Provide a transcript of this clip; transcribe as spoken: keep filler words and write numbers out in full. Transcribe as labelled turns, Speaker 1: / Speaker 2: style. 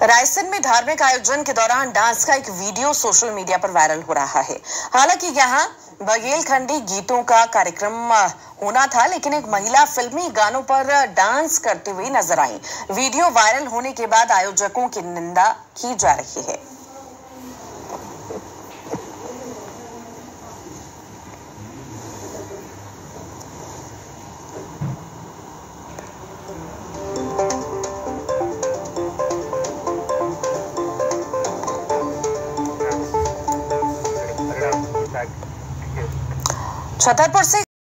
Speaker 1: रायसेन में धार्मिक आयोजन के दौरान डांस का एक वीडियो सोशल मीडिया पर वायरल हो रहा है। हालांकि यहाँ बघेलखंडी गीतों का कार्यक्रम होना था, लेकिन एक महिला फिल्मी गानों पर डांस करती हुई नजर आई। वीडियो वायरल होने के बाद आयोजकों की निंदा की जा रही है। छतरपुर से